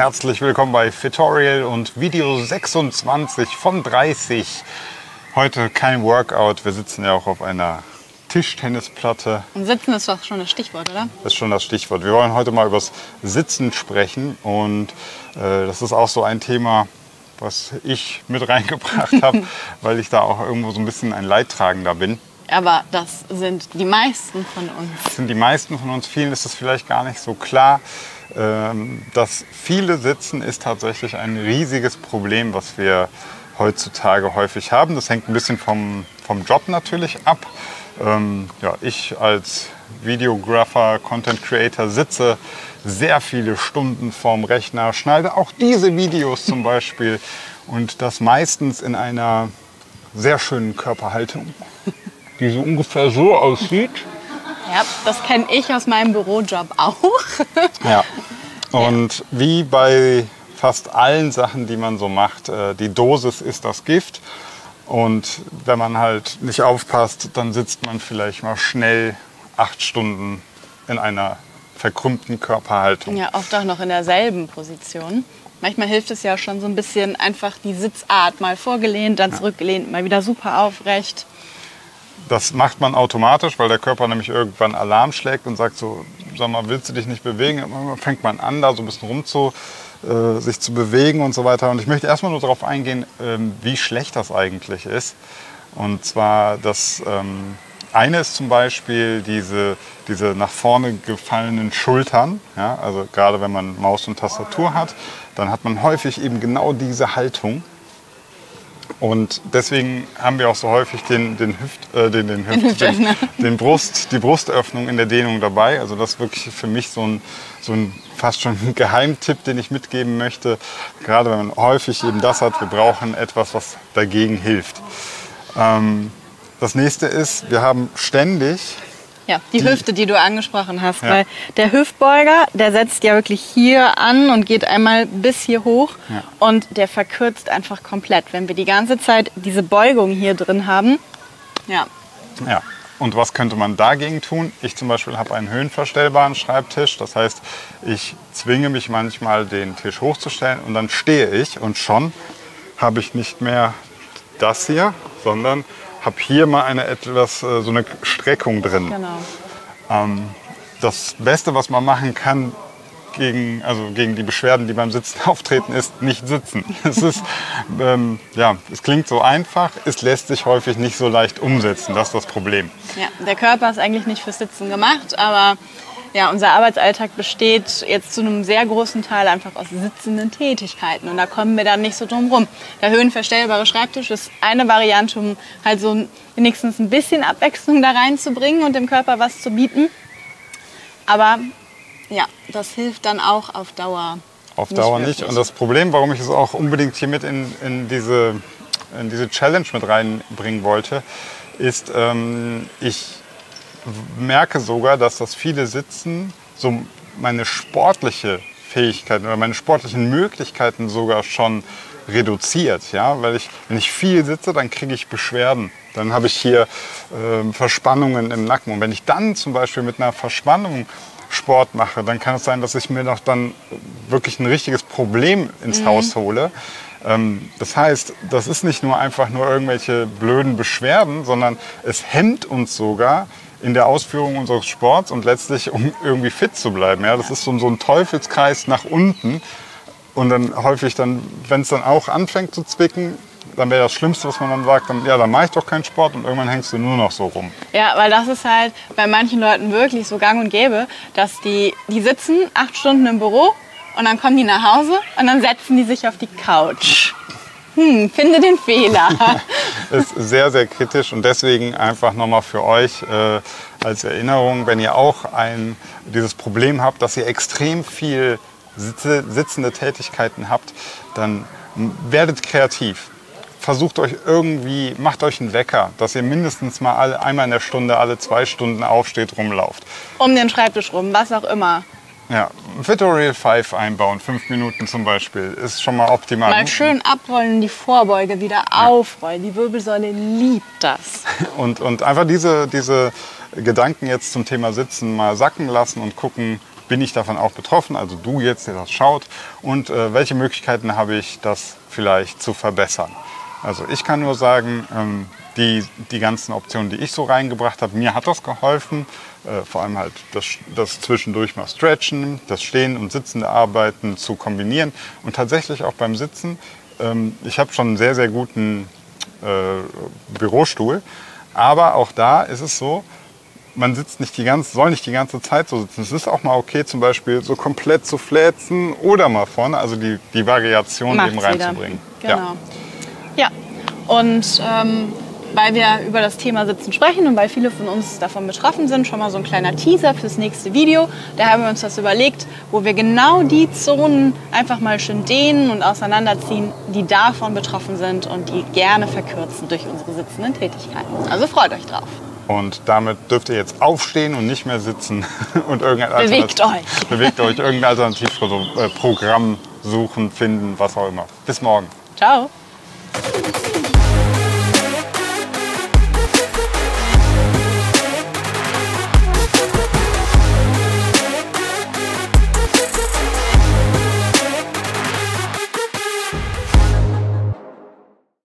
herzlich willkommen bei Fitorial und Video 26 von 30. Heute kein Workout, wir sitzen ja auch auf einer Tischtennisplatte. Und Sitzen ist doch schon das Stichwort, oder? Das ist schon das Stichwort. Wir wollen heute mal über das Sitzen sprechen und das ist auch so ein Thema, was ich mit reingebracht habe, weil ich da auch irgendwo so ein bisschen ein Leidtragender bin. Aber das sind die meisten von uns. Das sind die meisten von uns. Vielen ist es vielleicht gar nicht so klar. Das viele Sitzen ist tatsächlich ein riesiges Problem, was wir heutzutage häufig haben. Das hängt ein bisschen vom Job natürlich ab. Ich als Videographer, Content Creator sitze sehr viele Stunden vorm Rechner, schneide auch diese Videos zum Beispiel und das meistens in einer sehr schönen Körperhaltung, die so ungefähr so aussieht. Ja, das kenne ich aus meinem Bürojob auch. Ja, und wie bei fast allen Sachen, die man so macht, die Dosis ist das Gift. Und wenn man halt nicht aufpasst, dann sitzt man vielleicht mal schnell 8 Stunden in einer verkrümmten Körperhaltung. Ja, oft auch noch in derselben Position. Manchmal hilft es ja schon so ein bisschen einfach die Sitzart, mal vorgelehnt, dann zurückgelehnt, mal wieder super aufrecht. Das macht man automatisch, weil der Körper nämlich irgendwann Alarm schlägt und sagt so, sag mal, willst du dich nicht bewegen? Dann fängt man an, da so ein bisschen sich zu bewegen und so weiter. Und ich möchte erstmal nur darauf eingehen, wie schlecht das eigentlich ist. Und zwar das eine ist zum Beispiel diese nach vorne gefallenen Schultern. Ja, also gerade wenn man Maus und Tastatur hat, dann hat man häufig eben genau diese Haltung. Und deswegen haben wir auch so häufig die Brustöffnung in der Dehnung dabei. Also das ist wirklich für mich so ein fast schon ein Geheimtipp, den ich mitgeben möchte. Gerade wenn man häufig eben das hat, wir brauchen etwas, was dagegen hilft. Das nächste ist, wir haben ständig... Ja, die Hüfte, die du angesprochen hast, ja. Weil der Hüftbeuger, der setzt ja wirklich hier an und geht einmal bis hier hoch, ja. Und der verkürzt einfach komplett. Wenn wir die ganze Zeit diese Beugung hier drin haben, ja. Ja, und was könnte man dagegen tun? Ich zum Beispiel habe einen höhenverstellbaren Schreibtisch, das heißt, ich zwinge mich manchmal, den Tisch hochzustellen und dann stehe ich und schon habe ich nicht mehr das hier, sondern habe hier mal so eine Streckung drin. Genau. Das Beste, was man machen kann gegen die Beschwerden, die beim Sitzen auftreten, ist nicht sitzen. Es klingt so einfach, es lässt sich häufig nicht so leicht umsetzen. Das ist das Problem. Ja, der Körper ist eigentlich nicht fürs Sitzen gemacht, aber ja, unser Arbeitsalltag besteht jetzt zu einem sehr großen Teil einfach aus sitzenden Tätigkeiten. Und da kommen wir dann nicht so drum rum. Der höhenverstellbare Schreibtisch ist eine Variante, um halt so wenigstens ein bisschen Abwechslung da reinzubringen und dem Körper was zu bieten. Aber ja, das hilft dann auch auf Dauer. Auf Dauer nicht. Und das Problem, warum ich es auch unbedingt hier mit in diese Challenge mit reinbringen wollte, ist, ich merke sogar, dass das viele Sitzen so meine sportliche Fähigkeiten oder meine sportlichen Möglichkeiten sogar schon reduziert. Ja? Weil wenn ich viel sitze, dann kriege ich Beschwerden. Dann habe ich hier Verspannungen im Nacken. Und wenn ich dann zum Beispiel mit einer Verspannung Sport mache, dann kann es sein, dass ich mir noch dann wirklich ein richtiges Problem ins Haus hole. Das heißt, das ist nicht nur einfach nur irgendwelche blöden Beschwerden, sondern es hemmt uns sogar in der Ausführung unseres Sports und letztlich, um irgendwie fit zu bleiben. Ja, das ist so ein Teufelskreis nach unten. Und dann häufig, wenn es dann auch anfängt zu zwicken, dann wäre das Schlimmste, was man dann sagt, dann mache ich doch keinen Sport und irgendwann hängst du nur noch so rum. Ja, weil das ist halt bei manchen Leuten wirklich so gang und gäbe, dass die sitzen 8 Stunden im Büro und dann kommen die nach Hause und dann setzen die sich auf die Couch. Finde den Fehler. Ist sehr, sehr kritisch und deswegen einfach nochmal für euch als Erinnerung, wenn ihr auch dieses Problem habt, dass ihr extrem viel sitzende Tätigkeiten habt, dann werdet kreativ. Versucht euch macht euch einen Wecker, dass ihr mindestens mal einmal in der Stunde, alle 2 Stunden aufsteht, rumlauft. Um den Schreibtisch rum, was auch immer. Ja, Fitorial 5 einbauen, 5 Minuten zum Beispiel, ist schon mal optimal. Mal schön abrollen, die Vorbeuge wieder aufrollen. Die Wirbelsäule liebt das. Und einfach diese Gedanken jetzt zum Thema Sitzen mal sacken lassen und gucken, bin ich davon auch betroffen, also du jetzt, der das schaut, und welche Möglichkeiten habe ich, das vielleicht zu verbessern. Also ich kann nur sagen, die ganzen Optionen, die ich so reingebracht habe, mir hat das geholfen. Vor allem halt das zwischendurch mal Stretchen, das Stehen und Sitzende Arbeiten zu kombinieren. Und tatsächlich auch beim Sitzen, ich habe schon einen sehr, sehr guten Bürostuhl. Aber auch da ist es so, man sitzt soll nicht die ganze Zeit so sitzen. Es ist auch mal okay, zum Beispiel so komplett zu fläzen oder mal vorne, also die Variation eben reinzubringen. Genau. Ja, und weil wir über das Thema Sitzen sprechen und weil viele von uns davon betroffen sind, schon mal so ein kleiner Teaser fürs nächste Video. Da haben wir uns das überlegt, wo wir genau die Zonen einfach mal schön dehnen und auseinanderziehen, die davon betroffen sind und die gerne verkürzen durch unsere sitzenden Tätigkeiten. Also freut euch drauf. Und damit dürft ihr jetzt aufstehen und nicht mehr sitzen und Bewegt euch, irgendein Alternativprogramm suchen, finden, was auch immer. Bis morgen. Ciao.